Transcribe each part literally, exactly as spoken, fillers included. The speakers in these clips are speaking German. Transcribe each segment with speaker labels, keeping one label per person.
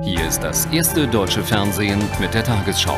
Speaker 1: Hier ist das erste deutsche Fernsehen mit der Tagesschau.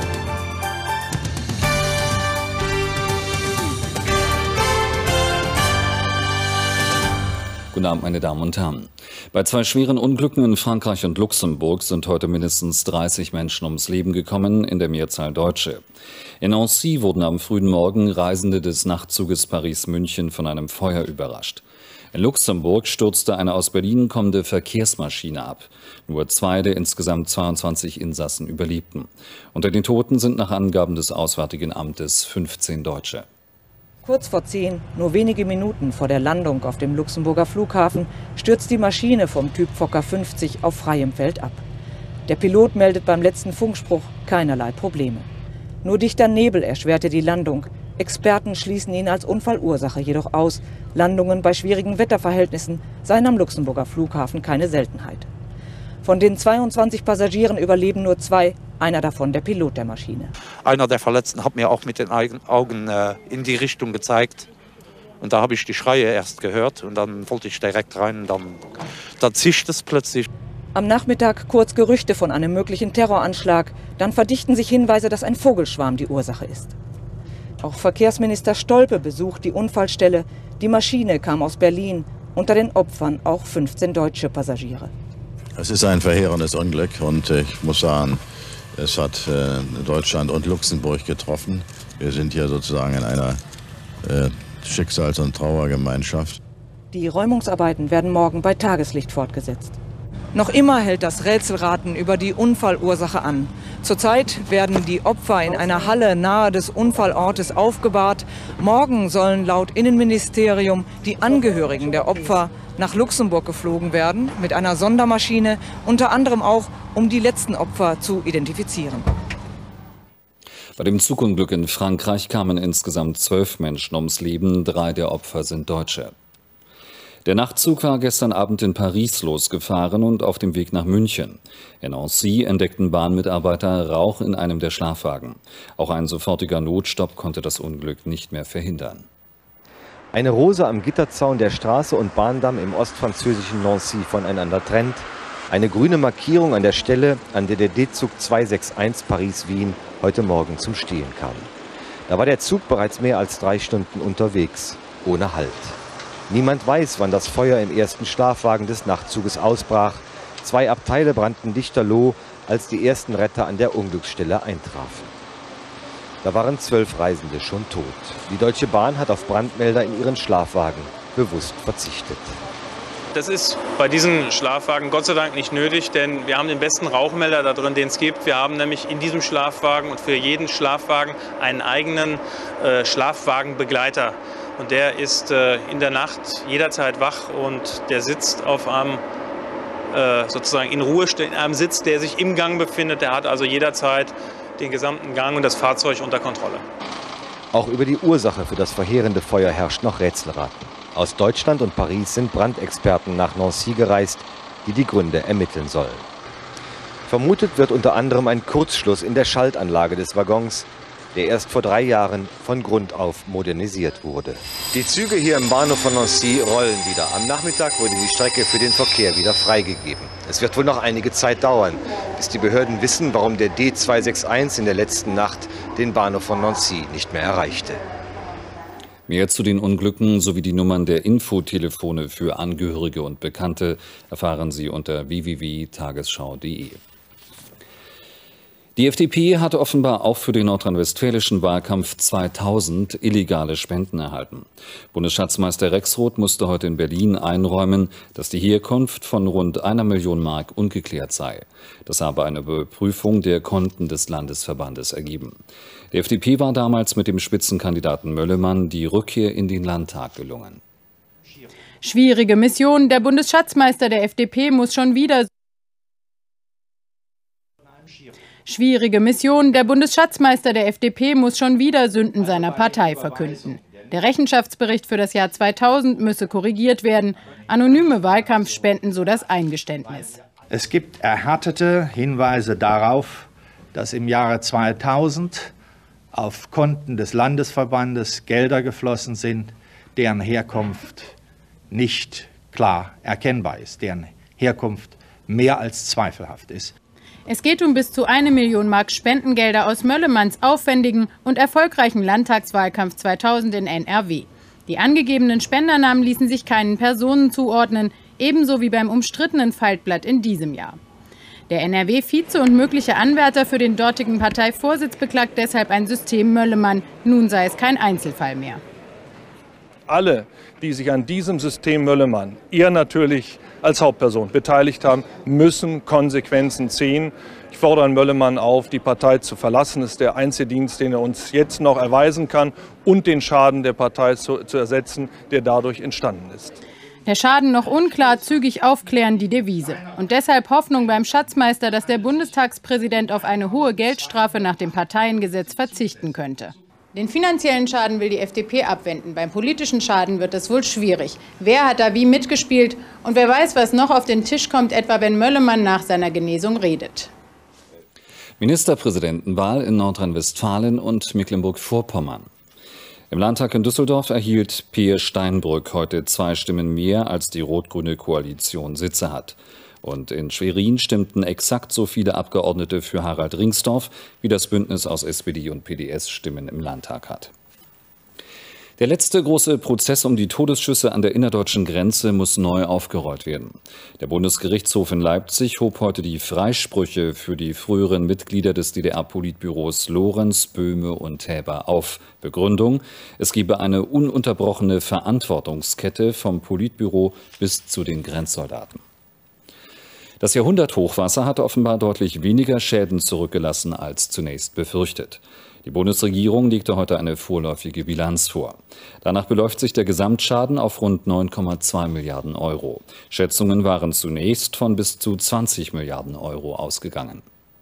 Speaker 1: Guten Abend, meine Damen und Herren. Bei zwei schweren Unglücken in Frankreich und Luxemburg sind heute mindestens dreißig Menschen ums Leben gekommen, in der Mehrzahl Deutsche. In Nancy wurden am frühen Morgen Reisende des Nachtzuges Paris-München von einem Feuer überrascht. In Luxemburg stürzte eine aus Berlin kommende Verkehrsmaschine ab. Nur zwei der insgesamt zweiundzwanzig Insassen überlebten. Unter den Toten sind nach Angaben des Auswärtigen Amtes fünfzehn Deutsche.
Speaker 2: Kurz vor zehn, nur wenige Minuten vor der Landung auf dem Luxemburger Flughafen, stürzt die Maschine vom Typ Fokker fünfzig auf freiem Feld ab. Der Pilot meldet beim letzten Funkspruch keinerlei Probleme. Nur dichter Nebel erschwerte die Landung. Experten schließen ihn als Unfallursache jedoch aus. Landungen bei schwierigen Wetterverhältnissen seien am Luxemburger Flughafen keine Seltenheit. Von den zweiundzwanzig Passagieren überleben nur zwei, einer davon der Pilot der Maschine.
Speaker 3: Einer der Verletzten hat mir auch mit den Augen äh, in die Richtung gezeigt. Und da habe ich die Schreie erst gehört und dann wollte ich direkt rein und dann, dann zischt es plötzlich.
Speaker 2: Am Nachmittag kurz Gerüchte von einem möglichen Terroranschlag. Dann verdichten sich Hinweise, dass ein Vogelschwarm die Ursache ist. Auch Verkehrsminister Stolpe besucht die Unfallstelle. Die Maschine kam aus Berlin. Unter den Opfern auch fünfzehn deutsche Passagiere.
Speaker 4: Es ist ein verheerendes Unglück und ich muss sagen, es hat äh, Deutschland und Luxemburg getroffen. Wir sind hier sozusagen in einer äh, Schicksals- und Trauergemeinschaft.
Speaker 2: Die Räumungsarbeiten werden morgen bei Tageslicht fortgesetzt. Noch immer hält das Rätselraten über die Unfallursache an. Zurzeit werden die Opfer in einer Halle nahe des Unfallortes aufgebahrt. Morgen sollen laut Innenministerium die Angehörigen der Opfer nach Luxemburg geflogen werden, mit einer Sondermaschine, unter anderem auch, um die letzten Opfer zu identifizieren.
Speaker 1: Bei dem Zugunglück in Frankreich kamen insgesamt zwölf Menschen ums Leben, drei der Opfer sind Deutsche. Der Nachtzug war gestern Abend in Paris losgefahren und auf dem Weg nach München. In Nancy entdeckten Bahnmitarbeiter Rauch in einem der Schlafwagen. Auch ein sofortiger Notstopp konnte das Unglück nicht mehr verhindern.
Speaker 5: Eine Rose am Gitterzaun der Straße und Bahndamm im ostfranzösischen Nancy voneinander trennt. Eine grüne Markierung an der Stelle, an der der D-Zug zweihundereinundsechzig Paris-Wien heute Morgen zum Stehen kam. Da war der Zug bereits mehr als drei Stunden unterwegs, ohne Halt. Niemand weiß, wann das Feuer im ersten Schlafwagen des Nachtzuges ausbrach. Zwei Abteile brannten lichterloh, als die ersten Retter an der Unglücksstelle eintrafen. Da waren zwölf Reisende schon tot. Die Deutsche Bahn hat auf Brandmelder in ihren Schlafwagen bewusst verzichtet.
Speaker 6: Das ist bei diesen Schlafwagen Gott sei Dank nicht nötig, denn wir haben den besten Rauchmelder da drin, den es gibt. Wir haben nämlich in diesem Schlafwagen und für jeden Schlafwagen einen eigenen äh, Schlafwagenbegleiter. Und der ist äh, in der Nacht jederzeit wach und der sitzt auf einem, äh, sozusagen in Ruhe, in einem Sitz, der sich im Gang befindet. Der hat also jederzeit den gesamten Gang und das Fahrzeug unter Kontrolle.
Speaker 5: Auch über die Ursache für das verheerende Feuer herrscht noch Rätselraten. Aus Deutschland und Paris sind Brandexperten nach Nancy gereist, die die Gründe ermitteln sollen. Vermutet wird unter anderem ein Kurzschluss in der Schaltanlage des Waggons, der erst vor drei Jahren von Grund auf modernisiert wurde. Die Züge hier im Bahnhof von Nancy rollen wieder. Am Nachmittag wurde die Strecke für den Verkehr wieder freigegeben. Es wird wohl noch einige Zeit dauern, bis die Behörden wissen, warum der D zweihundereinundsechzig in der letzten Nacht den Bahnhof von Nancy nicht mehr erreichte.
Speaker 1: Mehr zu den Unglücken sowie die Nummern der Infotelefone für Angehörige und Bekannte erfahren Sie unter w w w punkt tagesschau punkt de. Die F D P hat offenbar auch für den nordrhein-westfälischen Wahlkampf zweitausend illegale Spenden erhalten. Bundesschatzmeister Rexroth musste heute in Berlin einräumen, dass die Herkunft von rund einer Million Mark ungeklärt sei. Das habe eine Überprüfung der Konten des Landesverbandes ergeben. Der F D P war damals mit dem Spitzenkandidaten Möllemann die Rückkehr in den Landtag gelungen.
Speaker 7: Schwierige Mission. Der Bundesschatzmeister der F D P muss schon wieder Schwierige Mission. Der Bundesschatzmeister der F D P muss schon wieder Sünden seiner Partei verkünden. Der Rechenschaftsbericht für das Jahr zweitausend müsse korrigiert werden. Anonyme Wahlkampfspenden, so das Eingeständnis.
Speaker 8: Es gibt erhärtete Hinweise darauf, dass im Jahre zweitausend auf Konten des Landesverbandes Gelder geflossen sind, deren Herkunft nicht klar erkennbar ist, deren Herkunft mehr als zweifelhaft ist.
Speaker 7: Es geht um bis zu eine Million Mark Spendengelder aus Möllemanns aufwendigen und erfolgreichen Landtagswahlkampf zweitausend in N R W. Die angegebenen Spendernamen ließen sich keinen Personen zuordnen, ebenso wie beim umstrittenen Faltblatt in diesem Jahr. Der N R W-Vize und mögliche Anwärter für den dortigen Parteivorsitz beklagt deshalb ein System Möllemann. Nun sei es kein Einzelfall mehr.
Speaker 9: Alle, die sich an diesem System Möllemann, er natürlich als Hauptperson beteiligt haben, müssen Konsequenzen ziehen. Ich fordere Herrn Möllemann auf, die Partei zu verlassen. Das ist der einzige Dienst, den er uns jetzt noch erweisen kann, und den Schaden der Partei zu, zu ersetzen, der dadurch entstanden ist.
Speaker 7: Der Schaden noch unklar, zügig aufklären die Devise. Und deshalb Hoffnung beim Schatzmeister, dass der Bundestagspräsident auf eine hohe Geldstrafe nach dem Parteiengesetz verzichten könnte. Den finanziellen Schaden will die F D P abwenden. Beim politischen Schaden wird es wohl schwierig. Wer hat da wie mitgespielt? Und wer weiß, was noch auf den Tisch kommt, etwa wenn Möllemann nach seiner Genesung redet.
Speaker 1: Ministerpräsidentenwahl in Nordrhein-Westfalen und Mecklenburg-Vorpommern. Im Landtag in Düsseldorf erhielt Peer Steinbrück heute zwei Stimmen mehr, als die rot-grüne Koalition Sitze hat. Und in Schwerin stimmten exakt so viele Abgeordnete für Harald Ringsdorf, wie das Bündnis aus S P D und P D S Stimmen im Landtag hat. Der letzte große Prozess um die Todesschüsse an der innerdeutschen Grenze muss neu aufgerollt werden. Der Bundesgerichtshof in Leipzig hob heute die Freisprüche für die früheren Mitglieder des D D R-Politbüros Lorenz, Böhme und Häber auf. Begründung: Es gebe eine ununterbrochene Verantwortungskette vom Politbüro bis zu den Grenzsoldaten. Das Jahrhunderthochwasser hatte offenbar deutlich weniger Schäden zurückgelassen als zunächst befürchtet. Die Bundesregierung legte heute eine vorläufige Bilanz vor. Danach beläuft sich der Gesamtschaden auf rund neun Komma zwei Milliarden Euro. Schätzungen waren zunächst von bis zu zwanzig Milliarden Euro ausgegangen.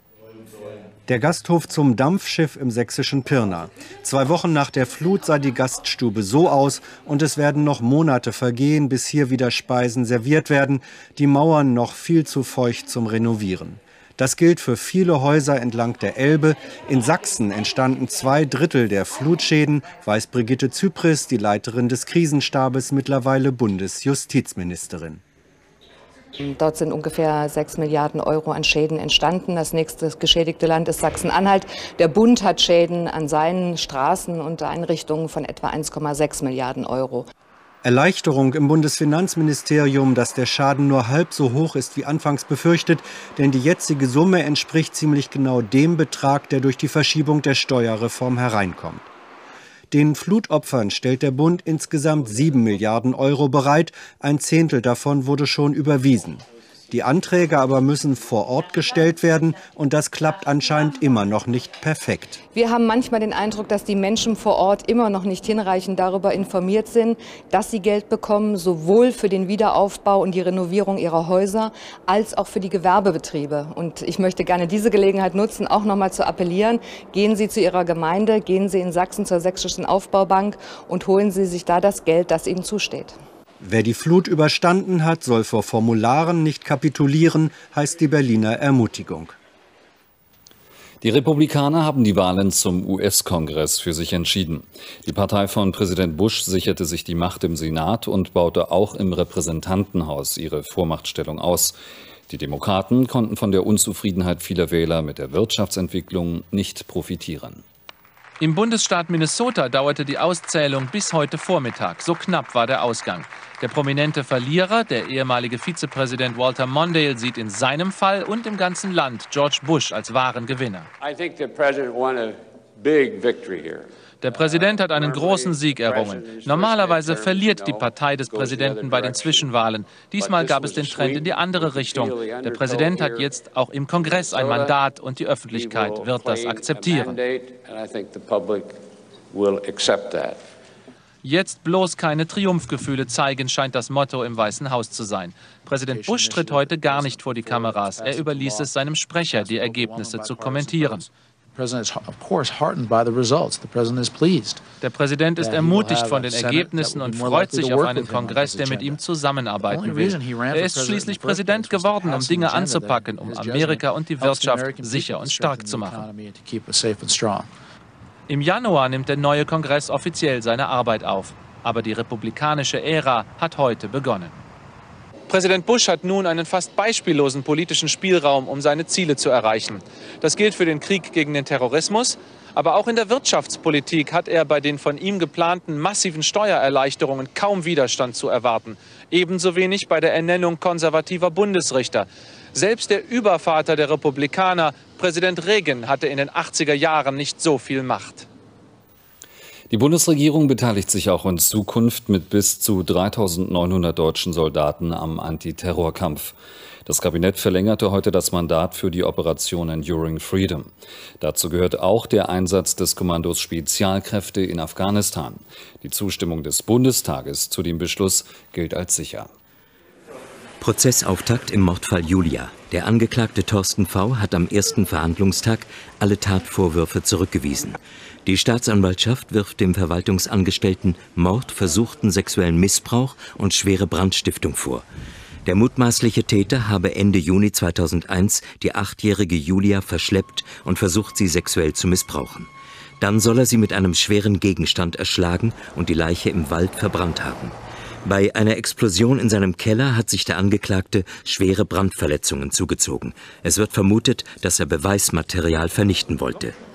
Speaker 10: Der Gasthof zum Dampfschiff im sächsischen Pirna. Zwei Wochen nach der Flut sah die Gaststube so aus und es werden noch Monate vergehen, bis hier wieder Speisen serviert werden. Die Mauern noch viel zu feucht zum Renovieren. Das gilt für viele Häuser entlang der Elbe. In Sachsen entstanden zwei Drittel der Flutschäden, weiß Brigitte Zypris, die Leiterin des Krisenstabes, mittlerweile Bundesjustizministerin.
Speaker 11: Dort sind ungefähr sechs Milliarden Euro an Schäden entstanden. Das nächste geschädigte Land ist Sachsen-Anhalt. Der Bund hat Schäden an seinen Straßen und Einrichtungen von etwa eins Komma sechs Milliarden Euro.
Speaker 10: Erleichterung im Bundesfinanzministerium, dass der Schaden nur halb so hoch ist wie anfangs befürchtet, denn die jetzige Summe entspricht ziemlich genau dem Betrag, der durch die Verschiebung der Steuerreform hereinkommt. Den Flutopfern stellt der Bund insgesamt sieben Milliarden Euro bereit, ein Zehntel davon wurde schon überwiesen. Die Anträge aber müssen vor Ort gestellt werden und das klappt anscheinend immer noch nicht perfekt.
Speaker 11: Wir haben manchmal den Eindruck, dass die Menschen vor Ort immer noch nicht hinreichend darüber informiert sind, dass sie Geld bekommen, sowohl für den Wiederaufbau und die Renovierung ihrer Häuser als auch für die Gewerbebetriebe. Und ich möchte gerne diese Gelegenheit nutzen, auch noch mal zu appellieren, gehen Sie zu Ihrer Gemeinde, gehen Sie in Sachsen zur Sächsischen Aufbaubank und holen Sie sich da das Geld, das Ihnen zusteht.
Speaker 10: Wer die Flut überstanden hat, soll vor Formularen nicht kapitulieren, heißt die Berliner Ermutigung.
Speaker 1: Die Republikaner haben die Wahlen zum U S-Kongress für sich entschieden. Die Partei von Präsident Bush sicherte sich die Macht im Senat und baute auch im Repräsentantenhaus ihre Vormachtstellung aus. Die Demokraten konnten von der Unzufriedenheit vieler Wähler mit der Wirtschaftsentwicklung nicht profitieren.
Speaker 12: Im Bundesstaat Minnesota dauerte die Auszählung bis heute Vormittag. So knapp war der Ausgang. Der prominente Verlierer, der ehemalige Vizepräsident Walter Mondale, sieht in seinem Fall und im ganzen Land George Bush als wahren Gewinner.
Speaker 13: I think the president won a big victory here.
Speaker 12: Der Präsident hat einen großen Sieg errungen. Normalerweise verliert die Partei des Präsidenten bei den Zwischenwahlen. Diesmal gab es den Trend in die andere Richtung. Der Präsident hat jetzt auch im Kongress ein Mandat und die Öffentlichkeit wird das akzeptieren. Jetzt bloß keine Triumphgefühle zeigen, scheint das Motto im Weißen Haus zu sein. Präsident Bush tritt heute gar nicht vor die Kameras. Er überließ es seinem Sprecher, die Ergebnisse zu kommentieren. Der Präsident ist ermutigt von den Ergebnissen und freut sich auf einen Kongress, der mit ihm zusammenarbeiten will. Er ist schließlich Präsident geworden, um Dinge anzupacken, um Amerika und die Wirtschaft sicher und stark zu machen. Im Januar nimmt der neue Kongress offiziell seine Arbeit auf. Aber die republikanische Ära hat heute begonnen. Präsident Bush hat nun einen fast beispiellosen politischen Spielraum, um seine Ziele zu erreichen. Das gilt für den Krieg gegen den Terrorismus, aber auch in der Wirtschaftspolitik hat er bei den von ihm geplanten massiven Steuererleichterungen kaum Widerstand zu erwarten. Ebenso wenig bei der Ernennung konservativer Bundesrichter. Selbst der Übervater der Republikaner, Präsident Reagan, hatte in den achtziger Jahren nicht so viel Macht.
Speaker 1: Die Bundesregierung beteiligt sich auch in Zukunft mit bis zu dreitausendneunhundert deutschen Soldaten am Antiterrorkampf. Das Kabinett verlängerte heute das Mandat für die Operation Enduring Freedom. Dazu gehört auch der Einsatz des Kommandos Spezialkräfte in Afghanistan. Die Zustimmung des Bundestages zu dem Beschluss gilt als sicher.
Speaker 14: Prozessauftakt im Mordfall Julia. Der Angeklagte Thorsten V. hat am ersten Verhandlungstag alle Tatvorwürfe zurückgewiesen. Die Staatsanwaltschaft wirft dem Verwaltungsangestellten Mord, versuchten sexuellen Missbrauch und schwere Brandstiftung vor. Der mutmaßliche Täter habe Ende Juni zweitausendeins die achtjährige Julia verschleppt und versucht, sie sexuell zu missbrauchen. Dann soll er sie mit einem schweren Gegenstand erschlagen und die Leiche im Wald verbrannt haben. Bei einer Explosion in seinem Keller hat sich der Angeklagte schwere Brandverletzungen zugezogen. Es wird vermutet, dass er Beweismaterial vernichten wollte.